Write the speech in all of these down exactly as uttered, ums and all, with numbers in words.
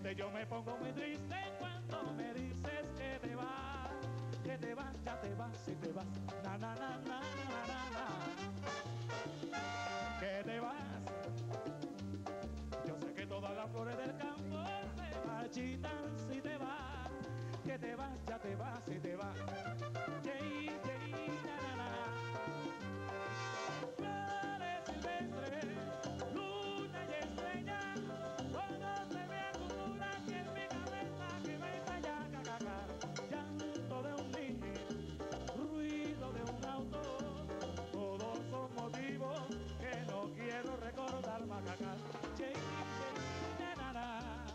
triste, yo me pongo muy triste cuando me dices que te vas, que te vas, ya te vas, y te vas, na na na na na na na, que te vas. Yo sé que todas las flores del campo se marchitan si te vas, que te vas, ya te vas, y te vas. Yey, yey, na na na. Flores silvestres, luna y estrella, todo se me acumula aquí en mi cabeza que me estalla, cacaca. Llanto de un niño, ruido de un auto, todos son motivos que no quiero recordar, macaca. Yey, yey, na na na.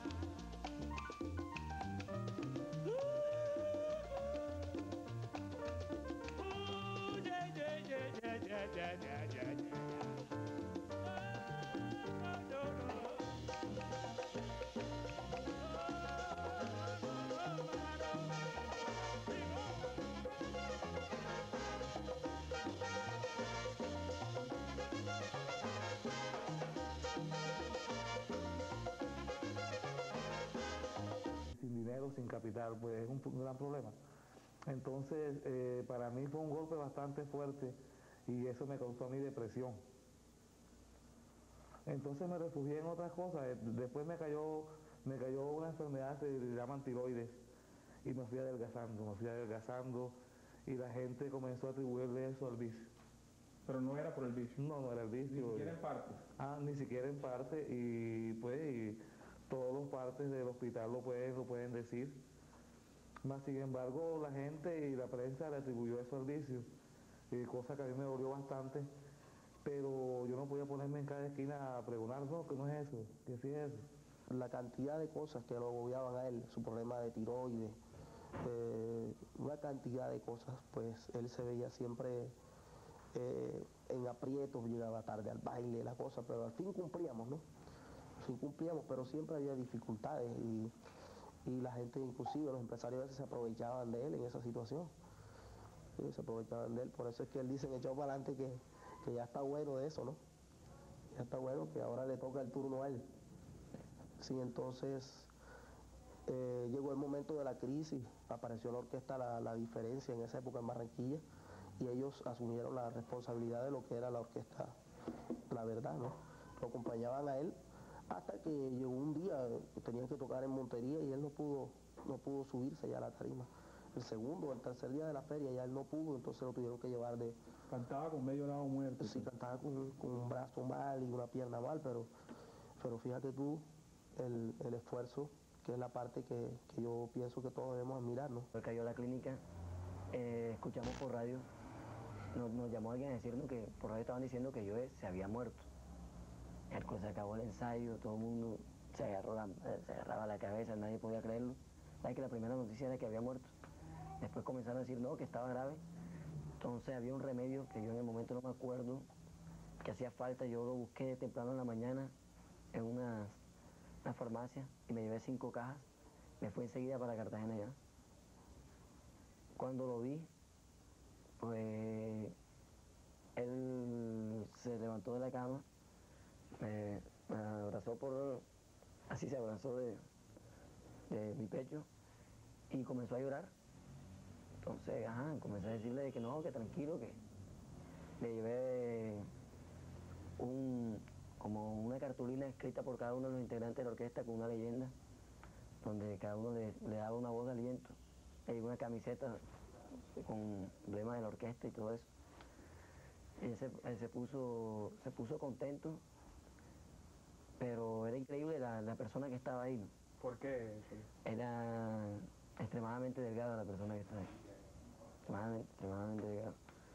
Yeah, yeah, yeah, yeah, yeah. No, no, no. Sin dinero, sin capital, pues es un, un gran problema. Entonces, eh, para mí fue un golpe bastante fuerte y eso me causó a mí depresión. Entonces me refugié en otras cosas. Después me cayó, me cayó una enfermedad que se llaman tiroides y me fui adelgazando, me fui adelgazando y la gente comenzó a atribuirle eso al vicio. Pero no era por el vicio. No, no era el vicio. Ni siquiera en parte. Ah, ni siquiera en parte y pues y todos los partes del hospital lo pueden, lo pueden decir. Más sin embargo, la gente y la prensa le atribuyó eso al vicio, y cosa que a mí me dolió bastante, pero yo no podía ponerme en cada esquina a pregonar, no, que no es eso, que sí es eso. La cantidad de cosas que lo agobiaban a él, su problema de tiroides, eh, una cantidad de cosas, pues él se veía siempre eh, en aprietos, llegaba tarde al baile, la cosa, pero al fin cumplíamos, ¿no? Al fin cumplíamos, pero siempre había dificultades y... y la gente, inclusive los empresarios a veces se aprovechaban de él en esa situación, sí, se aprovechaban de él, por eso es que él dice, echado para adelante que, que ya está bueno de eso, ¿no? Ya está bueno, que ahora le toca el turno a él. Sí, entonces eh, llegó el momento de la crisis, apareció la orquesta La, la Diferencia en esa época en Barranquilla, y ellos asumieron la responsabilidad de lo que era la orquesta La Verdad, ¿no? Lo acompañaban a él, hasta que llegó un día, tenían que tocar en Montería y él no pudo, no pudo subirse ya a la tarima. El segundo, el tercer día de la feria ya él no pudo, entonces lo tuvieron que llevar de... Cantaba con medio lado muerto. Sí, cantaba con, con un brazo mal y una pierna mal, pero, pero fíjate tú el, el esfuerzo, que es la parte que, que yo pienso que todos debemos admirar, ¿no? Cayó la clínica, eh, escuchamos por radio, nos, nos llamó alguien a decirnos que por radio estaban diciendo que yo se había muerto. Se acabó el ensayo, todo el mundo se, agarró la, se agarraba la cabeza, nadie podía creerlo. Sabes que la primera noticia era que había muerto. Después comenzaron a decir no, que estaba grave. Entonces había un remedio que yo en el momento no me acuerdo, que hacía falta. Yo lo busqué temprano en la mañana en una, una farmacia y me llevé cinco cajas. Me fui enseguida para Cartagena ya. Cuando lo vi, pues él se levantó de la cama. Me, me abrazó por, así se abrazó de, de mi pecho y comenzó a llorar. Entonces, ajá, comencé a decirle que no, que tranquilo, que le llevé un, como una cartulina escrita por cada uno de los integrantes de la orquesta con una leyenda, donde cada uno le, le daba una voz de aliento. Le llevé una camiseta con emblema de la orquesta y todo eso. Y él se, él se, puso, se puso contento. Pero era increíble la, la persona que estaba ahí. ¿Por qué? Era extremadamente delgada la persona que estaba ahí. Extremadamente, extremadamente delgada.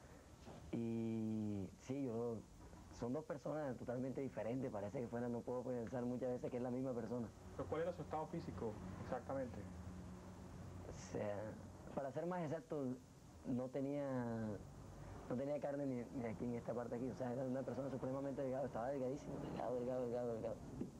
Y sí, yo, son dos personas totalmente diferentes, parece que fueran, no puedo pensar muchas veces que es la misma persona. ¿Pero cuál era su estado físico exactamente? O sea, para ser más exacto, no tenía... No tenía carne ni, ni aquí en esta parte aquí, o sea, era una persona supremamente delgada, estaba delgadísimo, delgado, delgado, delgado, delgado.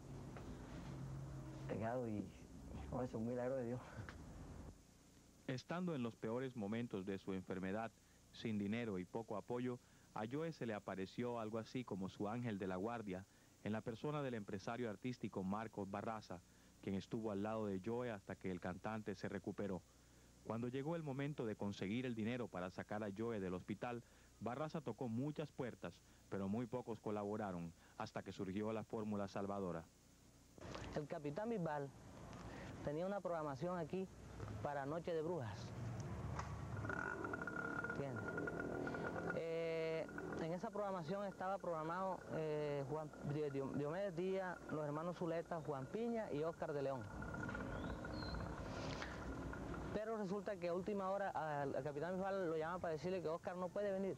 Delgado y, oh, eso es un milagro de Dios. Estando en los peores momentos de su enfermedad, sin dinero y poco apoyo, a Joe se le apareció algo así como su ángel de la guardia, en la persona del empresario artístico Marcos Barraza, quien estuvo al lado de Joe hasta que el cantante se recuperó. Cuando llegó el momento de conseguir el dinero para sacar a Joe del hospital, Barraza tocó muchas puertas, pero muy pocos colaboraron, hasta que surgió la fórmula salvadora. El capitán Bisbal tenía una programación aquí para Noche de Brujas. ¿Entiendes? Eh, en esa programación estaba programado eh, Juan, Diomedes Díaz, los hermanos Zuleta, Juan Piña y Óscar de León. Pero resulta que a última hora al, al capitán Bisbal lo llaman para decirle que Óscar no puede venir.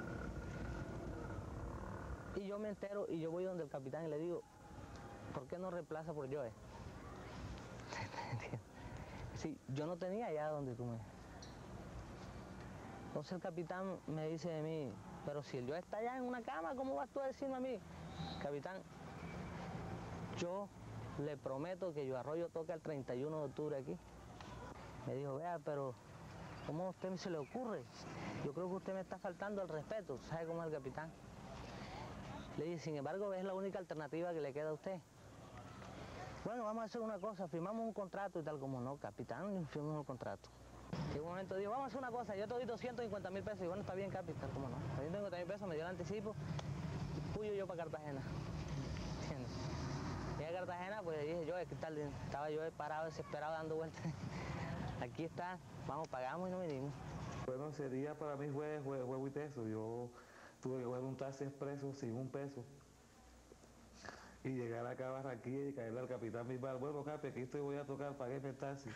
Y yo me entero y yo voy donde el capitán y le digo, ¿por qué no reemplaza por Joe? Sí, yo no tenía allá donde tú me... Entonces el capitán me dice de mí, pero si el Joe está allá en una cama, ¿cómo vas tú a decirme a mí? Capitán, yo le prometo que Yo Arroyo toca el treinta y uno de octubre aquí. Me dijo, vea, pero ¿cómo a usted se le ocurre? Yo creo que usted me está faltando el respeto, ¿sabe cómo es el capitán? Le dije, sin embargo, es la única alternativa que le queda a usted. Bueno, vamos a hacer una cosa, firmamos un contrato y tal, como no, capitán, firmamos un contrato. En un momento digo, vamos a hacer una cosa, yo te doy doscientos cincuenta mil pesos, y bueno, está bien, capitán, como no. doscientos cincuenta mil pesos, me dio el anticipo, y puyo yo para Cartagena. ¿Entiendes? Llegué a Cartagena, pues dije yo, ¿qué tal? Estaba yo parado, desesperado, dando vueltas. Aquí está, vamos, pagamos y nos vinimos. Bueno, ese día para mí fue, fue, fue muy teso. Yo tuve que coger un taxi expreso sin un peso y llegar acá a Barranquilla y caerle al capitán Bisbal. Bueno, Capi, aquí estoy, voy a tocar, pagué el taxi.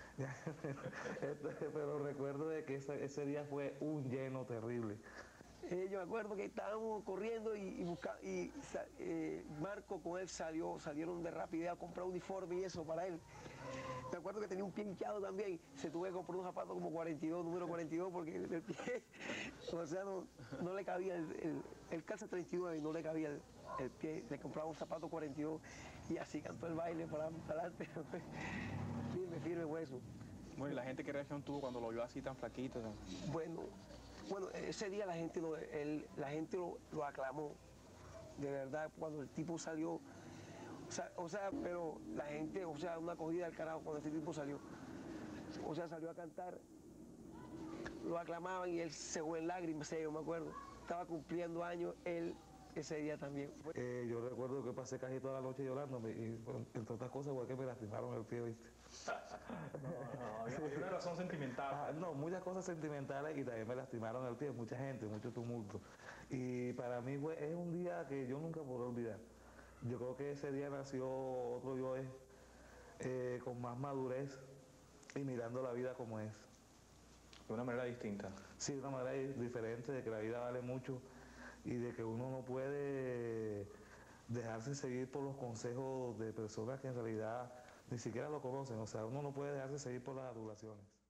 Pero recuerdo de que ese, ese día fue un lleno terrible. Eh, yo me acuerdo que estábamos corriendo y, y, busca, y eh, Marco con él salió, salieron de rapidez a comprar uniforme y eso para él. Me acuerdo que tenía un pie hinchado también, se tuve que comprar un zapato como cuarenta y dos, número cuarenta y dos, porque el pie, o sea, no, no le cabía, el, el, el calza treinta y nueve y no le cabía el, el pie, le compraba un zapato cuarenta y dos y así cantó el baile para, para adelante, firme, firme hueso. Bueno, ¿y la gente qué reacción tuvo cuando lo vio así tan flaquito? ¿No? Bueno, bueno, ese día la gente lo, el, la gente lo, lo aclamó, de verdad, cuando el tipo salió. O sea, o sea, pero la gente, o sea, una acogida del carajo cuando ese tipo salió. O sea, salió a cantar, lo aclamaban y él se fue en lágrimas, yo me acuerdo. Estaba cumpliendo años él ese día también. Eh, yo recuerdo que pasé casi toda la noche llorando, y bueno, entre otras cosas, porque me lastimaron el pie, ¿viste? No, no, había una razón sentimental. Ah, no, muchas cosas sentimentales y también me lastimaron el pie, mucha gente, mucho tumulto. Y para mí fue, es un día que yo nunca podré olvidar. Yo creo que ese día nació otro Joe eh, con más madurez y mirando la vida como es. De una manera distinta. Sí, de una manera diferente, de que la vida vale mucho y de que uno no puede dejarse seguir por los consejos de personas que en realidad ni siquiera lo conocen. O sea, uno no puede dejarse seguir por las adulaciones.